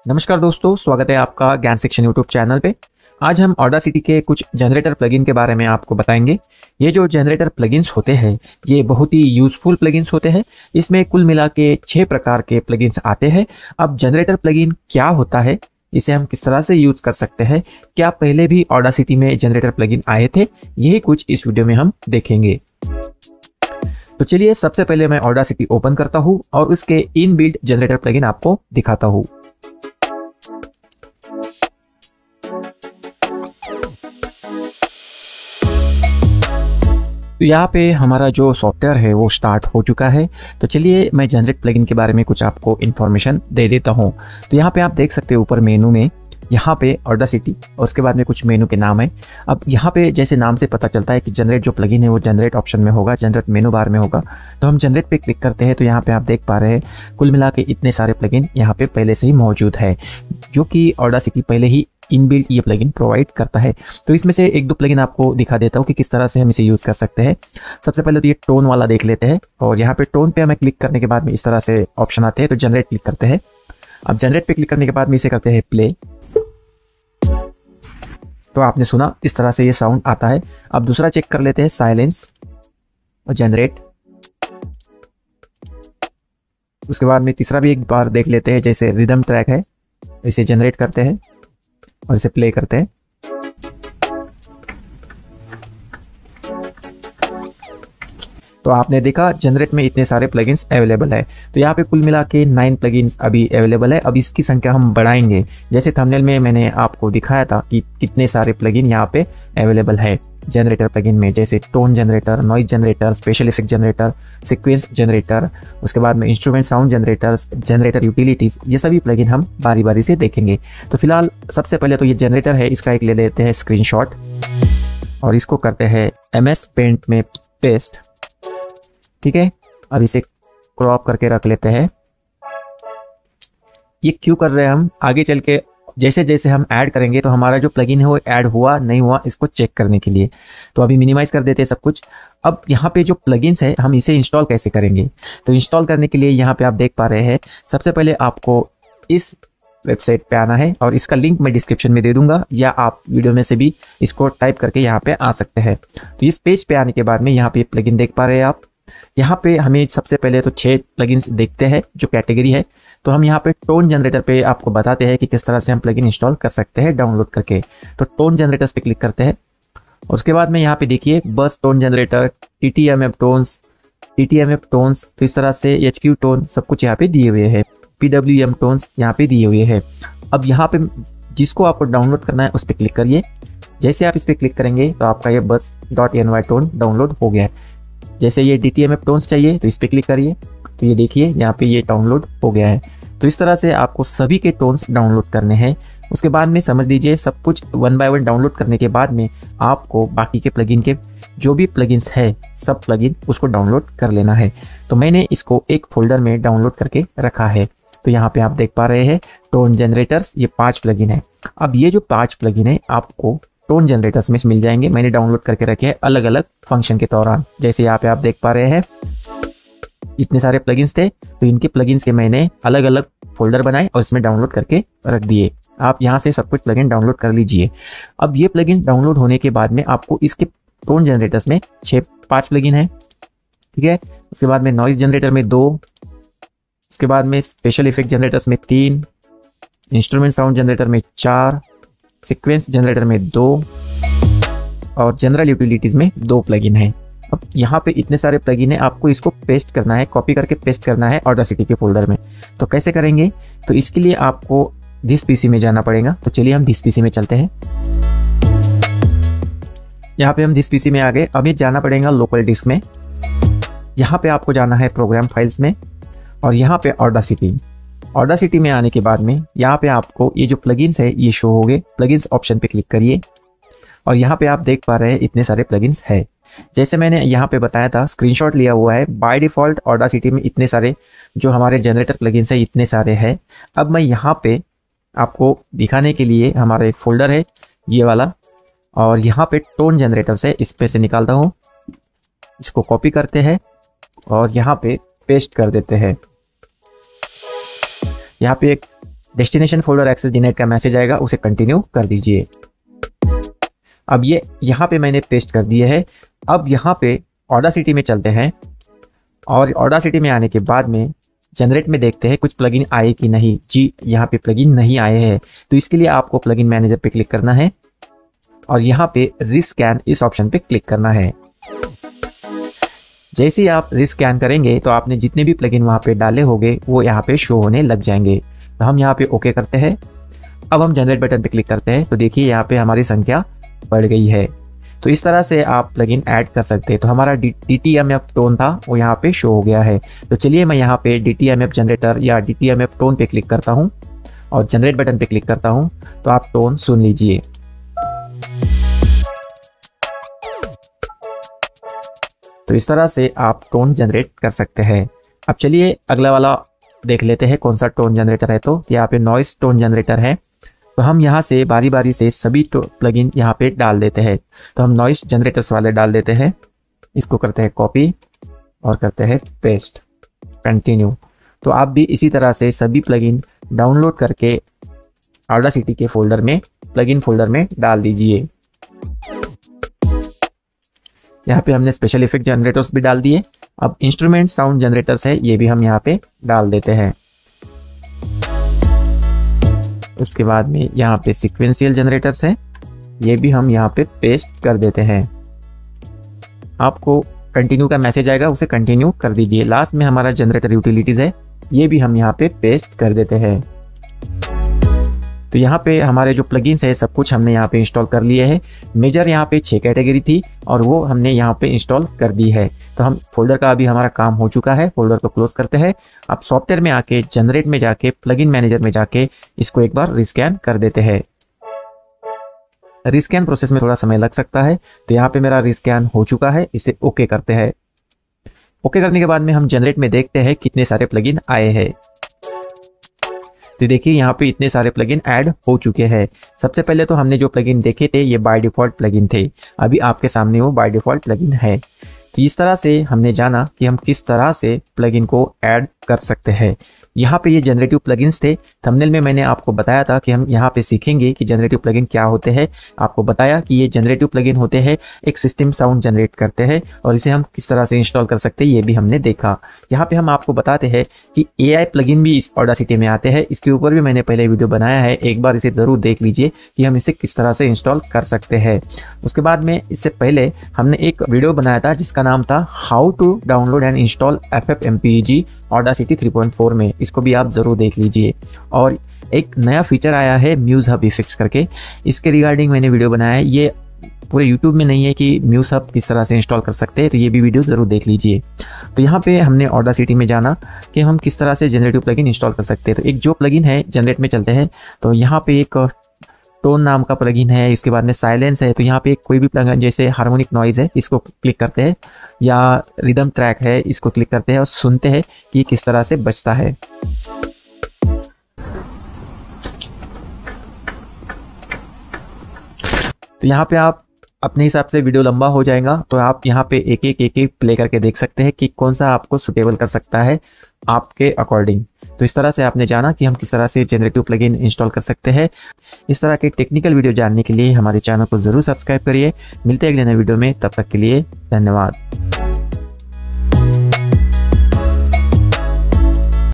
नमस्कार दोस्तों, स्वागत है आपका ज्ञान शिक्षण यूट्यूब चैनल पे। आज हम ऑडासिटी के कुछ जनरेटर प्लगइन के बारे में आपको बताएंगे। ये जो जनरेटर प्लगइन्स होते हैं ये बहुत ही यूजफुल प्लगइन्स होते हैं। इसमें कुल मिला के 6 प्रकार के प्लगइन्स आते हैं। अब जनरेटर प्लगइन क्या होता है, इसे हम किस तरह से यूज कर सकते हैं, क्या पहले भी ऑडासिटी में जनरेटर प्लगइन आए थे, यही कुछ इस वीडियो में हम देखेंगे। तो चलिए सबसे पहले मैं ऑडासिटी ओपन करता हूँ और उसके इनबिल्ट जनरेटर प्लगइन आपको दिखाता हूँ। तो यहाँ पे हमारा जो सॉफ्टवेयर है वो स्टार्ट हो चुका है। तो चलिए मैं जनरेट प्लगइन के बारे में कुछ आपको इन्फॉर्मेशन दे देता हूँ। तो यहाँ पे आप देख सकते हो ऊपर मेनू में यहाँ पे ऑडासिटी और उसके बाद में कुछ मेनू के नाम है। अब यहाँ पे जैसे नाम से पता चलता है कि जनरेट जो प्लगइन है वो जनरेट ऑप्शन में होगा, जनरेट मेनू बार में होगा। तो हम जनरेट पे क्लिक करते हैं तो यहाँ पे आप देख पा रहे हैं कुल मिला के इतने सारे प्लगइन यहाँ पे पहले से ही मौजूद है, जो कि ऑडासिटी पहले ही इनबिल्ट ये प्लगइन प्रोवाइड करता है। तो इसमें से एक दो प्लगइन आपको दिखा देता हूँ कि किस तरह से हम इसे यूज़ कर सकते हैं। सबसे पहले तो ये टोन वाला देख लेते हैं और यहाँ पे टोन पे हमें क्लिक करने के बाद में इस तरह से ऑप्शन आते हैं। तो जनरेट क्लिक करते हैं। अब जनरेट पे क्लिक करने के बाद में इसे करते हैं प्ले। तो आपने सुना इस तरह से ये साउंड आता है। अब दूसरा चेक कर लेते हैं साइलेंस और जनरेट। उसके बाद में तीसरा भी एक बार देख लेते हैं, जैसे रिदम ट्रैक है, इसे जनरेट करते हैं और इसे प्ले करते हैं। तो आपने देखा जनरेट में इतने सारे प्लगइन्स अवेलेबल है। तो यहाँ पे कुल मिला के 9 प्लगइन्स अभी अवेलेबल है। अब इसकी संख्या हम बढ़ाएंगे, जैसे थंबनेल में मैंने आपको दिखाया था कि कितने सारे प्लगइन यहाँ पे अवेलेबल है जनरेटर प्लगइन में, जैसे tone generator, noise generator, special effect generator, sequence generator, उसके बाद में instrument sound generator, generator utilities, ये सभी प्लगइन हम बारी बारी से देखेंगे। तो फिलहाल सबसे पहले तो ये जनरेटर है, इसका एक ले लेते हैं स्क्रीनशॉट और इसको करते हैं MS पेंट में पेस्ट। ठीक है, अब इसे क्रॉप करके रख लेते हैं। ये क्यों कर रहे हैं हम, आगे चल के जैसे जैसे हम ऐड करेंगे तो हमारा जो प्लगइन है वो ऐड हुआ नहीं हुआ इसको चेक करने के लिए। तो अभी मिनिमाइज कर देते हैं सब कुछ। अब यहाँ पे जो प्लगइन्स है हम इसे इंस्टॉल कैसे करेंगे, तो इंस्टॉल करने के लिए यहाँ पे आप देख पा रहे हैं सबसे पहले आपको इस वेबसाइट पे आना है और इसका लिंक मैं डिस्क्रिप्शन में दे दूंगा, या आप वीडियो में से भी इसको टाइप करके यहाँ पे आ सकते हैं। तो इस पेज पे आने के बाद में यहाँ पे प्लगइन देख पा रहे हैं आप। यहाँ पे हमें सबसे पहले तो 6 प्लगइन्स देखते हैं जो कैटेगरी है। तो हम यहाँ पे टोन जनरेटर पे आपको बताते हैं कि किस तरह से हम प्लगइन इंस्टॉल कर सकते हैं डाउनलोड करके। तो टोन जनरेटर्स पे क्लिक करते हैं। उसके बाद में यहाँ पे देखिए बस टोन जनरेटर, TTMF टोन्स, तो इस तरह से HQ टोन सब कुछ यहाँ पे दिए हुए हैं, PWM टोन्स यहाँ पे दिए हुए हैं। अब यहाँ पे जिसको आपको डाउनलोड करना है उस पर क्लिक करिए। जैसे आप इस पर क्लिक करेंगे तो आपका ये bus.ny टोन डाउनलोड हो गया है। जैसे ये DTMF टोन्स चाहिए तो इस पर क्लिक करिए, तो ये देखिए यहाँ पे ये डाउनलोड हो गया है। तो इस तरह से आपको सभी के टोन्स डाउनलोड करने हैं। उसके बाद में समझ लीजिए सब कुछ 1 बाय 1 डाउनलोड करने के बाद में आपको बाकी के प्लगइन के जो भी प्लगइन्स है सब प्लगइन उसको डाउनलोड कर लेना है। तो मैंने इसको एक फोल्डर में डाउनलोड करके रखा है। तो यहाँ पे आप देख पा रहे हैं टोन जनरेटर्स, ये 5 प्लगइन है। अब ये जो 5 प्लगइन है आपको टोन जनरेटर्स में मिल जाएंगे। मैंने डाउनलोड करके रखे हैं अलग अलग फंक्शन के दौरान। जैसे यहाँ पे आप देख पा रहे हैं इतने सारे प्लगइन्स थे, तो इनके प्लगइन्स के मैंने अलग अलग फोल्डर बनाए और इसमें डाउनलोड करके रख दिए। आप यहाँ से सब कुछ प्लगइन डाउनलोड कर लीजिए। अब ये प्लगइन डाउनलोड होने के बाद में आपको इसके टोन जनरेटर्स में 5 प्लगइन है। ठीक है, उसके बाद में नॉइज जनरेटर में 2, उसके बाद में स्पेशल इफेक्ट जनरेटर्स में 3, इंस्ट्रूमेंट साउंड जनरेटर में 4, सीक्वेंस जनरेटर में 2 और जनरल यूटिलिटीज में 2 प्लगइन है। अब यहाँ पे इतने सारे प्लगइन है, आपको इसको पेस्ट करना है, कॉपी करके पेस्ट करना है ऑडासिटी के फोल्डर में। तो कैसे करेंगे, तो इसके लिए आपको दिस PC में जाना पड़ेगा। तो चलिए हम दिस PC में चलते हैं। यहाँ पे हम दिस PC में आ गए। अब ये जाना पड़ेगा लोकल डिस्क में। यहाँ पे आपको जाना है प्रोग्राम फाइल्स में और यहाँ पे ऑडासिटी में आने के बाद में यहाँ पे आपको ये जो प्लगइन्स है ये शो हो गए। प्लगइन्स ऑप्शन पे क्लिक करिए और यहाँ पे आप देख पा रहे हैं इतने सारे प्लगइन्स है। जैसे मैंने यहाँ पे बताया था, स्क्रीनशॉट लिया हुआ है। बाय डिफॉल्ट ऑडासिटी में इतने सारे जो हमारे जनरेटर प्लगइन्स है इतने सारे हैं। अब मैं यहाँ पे आपको दिखाने के लिए हमारा एक फोल्डर है ये वाला, और यहाँ पे टोन जनरेटर से इस पे से निकालता हूँ, इसको कॉपी करते हैं और यहाँ पे पेस्ट कर देते हैं। यहाँ पे एक डेस्टिनेशन फोल्डर एक्सेस डिनाइड का मैसेज आएगा, उसे कंटिन्यू कर दीजिए। अब ये यहाँ पे मैंने पेस्ट कर दिए है। अब यहाँ पे ऑडासिटी में चलते हैं और ऑडासिटी में आने के बाद में जनरेट में देखते हैं कुछ प्लगइन आए कि नहीं। जी यहाँ पे प्लगइन नहीं आए हैं, तो इसके लिए आपको प्लगइन मैनेजर पे क्लिक करना है और यहाँ पे रिस्कैन इस ऑप्शन पे क्लिक करना है। जैसे ही आप रिस्कैन करेंगे तो आपने जितने भी प्लगइन वहाँ पे डाले होंगे वो यहाँ पे शो होने लग जाएंगे। तो हम यहाँ पे ओके करते हैं। अब हम जनरेट बटन पे क्लिक करते हैं तो देखिए यहाँ पे हमारी संख्या बढ़ गई है। तो इस तरह से आप प्लगइन ऐड कर सकते हैं। तो हमारा DTMF टोन था वो यहाँ पे शो हो गया है। तो चलिए मैं यहाँ पे DTMF जनरेटर या DTMF टोन पे क्लिक करता हूँ और जनरेट बटन पे क्लिक करता हूँ, तो आप टोन सुन लीजिए। तो इस तरह से आप टोन जनरेट कर सकते हैं। अब चलिए अगला वाला देख लेते हैं कौन सा टोन जनरेटर है। तो यहाँ पे नॉइस टोन जनरेटर है। तो हम यहाँ से बारी बारी से सभी प्लगइन यहाँ पे डाल देते हैं। तो हम नॉइस जनरेटर्स वाले डाल देते हैं, इसको करते हैं कॉपी और करते हैं पेस्ट, कंटिन्यू। तो आप भी इसी तरह से सभी प्लगइन डाउनलोड करके ऑडासिटी के फोल्डर में प्लगइन फोल्डर में डाल दीजिए। यहाँ पे हमने स्पेशल इफेक्ट जनरेटर्स भी डाल दिए। अब इंस्ट्रूमेंट साउंड जनरेटर्स है, ये भी हम यहाँ पे डाल देते हैं। उसके बाद में यहाँ पे सीक्वेंशियल जनरेटर्स है, ये भी हम यहाँ पे पेस्ट कर देते हैं। आपको कंटिन्यू का मैसेज आएगा, उसे कंटिन्यू कर दीजिए। लास्ट में हमारा जनरेटर यूटिलिटीज है, ये भी हम यहाँ पे पेस्ट कर देते हैं। तो यहाँ पे हमारे जो प्लगइन्स है सब कुछ हमने यहाँ पे इंस्टॉल कर लिए हैं। मेजर यहाँ पे 6 कैटेगरी थी और वो हमने यहाँ पे इंस्टॉल कर दी है। तो हम फोल्डर का अभी हमारा काम हो चुका है। फोल्डर को क्लोज करते हैं। अब सॉफ्टवेयर में आके जनरेट में जाके प्लगइन मैनेजर में जाके इसको एक बार रिस्कैन कर देते हैं। रिस्कैन प्रोसेस में थोड़ा समय लग सकता है। तो यहाँ पे मेरा रिस्कैन हो चुका है, इसे ओके करते हैं। ओके करने के बाद में हम जनरेट में देखते हैं कितने सारे प्लगइन आए हैं। तो देखिए यहाँ पे इतने सारे प्लगइन ऐड हो चुके हैं। सबसे पहले तो हमने जो प्लगइन देखे थे ये बाय डिफॉल्ट प्लगइन थे, अभी आपके सामने वो बाय डिफॉल्ट प्लगइन है। तो इस तरह से हमने जाना कि हम किस तरह से प्लगइन को ऐड कर सकते हैं। यहाँ पे ये जनरेटिव प्लगइन्स थे। थंबनेल में मैंने आपको बताया था कि हम यहाँ पे सीखेंगे कि जनरेटिव प्लगइन क्या होते हैं। आपको बताया कि ये जनरेटिव प्लगइन होते हैं, एक सिस्टम साउंड जनरेट करते हैं और इसे हम किस तरह से इंस्टॉल कर सकते हैं ये भी हमने देखा। यहाँ पे हम आपको बताते हैं कि AI प्लगइन भी इस ऑडासिटी में आते हैं। इसके ऊपर भी मैंने पहले वीडियो बनाया है, एक बार इसे जरूर देख लीजिए कि हम इसे किस तरह से इंस्टॉल कर सकते हैं। उसके बाद में इससे पहले हमने एक वीडियो बनाया था जिसका नाम था how to download and install FFmpeg Audacity 3.4 में, इसको भी आप जरूर देख लीजिए। और एक नया फीचर आया है म्यूज हब इफेक्ट्स करके, इसके रिगार्डिंग मैंने वीडियो बनाया है। ये पूरे YouTube में नहीं है कि म्यूज हब किस तरह से इंस्टॉल कर सकते हैं, तो ये भी वीडियो जरूर देख लीजिए। तो यहाँ पे हमने ऑडासिटी में जाना कि हम किस तरह से जनरेटिव प्लगइन इंस्टॉल कर सकते हैं। तो एक जो प्लगइन है जनरेट में चलते हैं। तो यहाँ पे एक टोन नाम का प्लगइन है, इसके बाद में साइलेंस है। तो यहाँ पे कोई भी प्लगइन जैसे हार्मोनिक नॉइज है इसको क्लिक करते हैं, या रिदम ट्रैक है इसको क्लिक करते हैं और सुनते हैं कि किस तरह से बजता है। तो यहाँ पे आप अपने हिसाब से वीडियो लंबा हो जाएगा तो आप यहाँ पे एक एक प्ले करके देख सकते हैं कि कौन सा आपको सुटेबल कर सकता है आपके अकॉर्डिंग। तो इस तरह से आपने जाना कि हम किस तरह से जनरेटिव प्लगइन इंस्टॉल कर सकते हैं। इस तरह के टेक्निकल वीडियो जानने के लिए हमारे चैनल को जरूर सब्सक्राइब करिए। मिलते हैं अगले नए वीडियो में, तब तक के लिए धन्यवाद।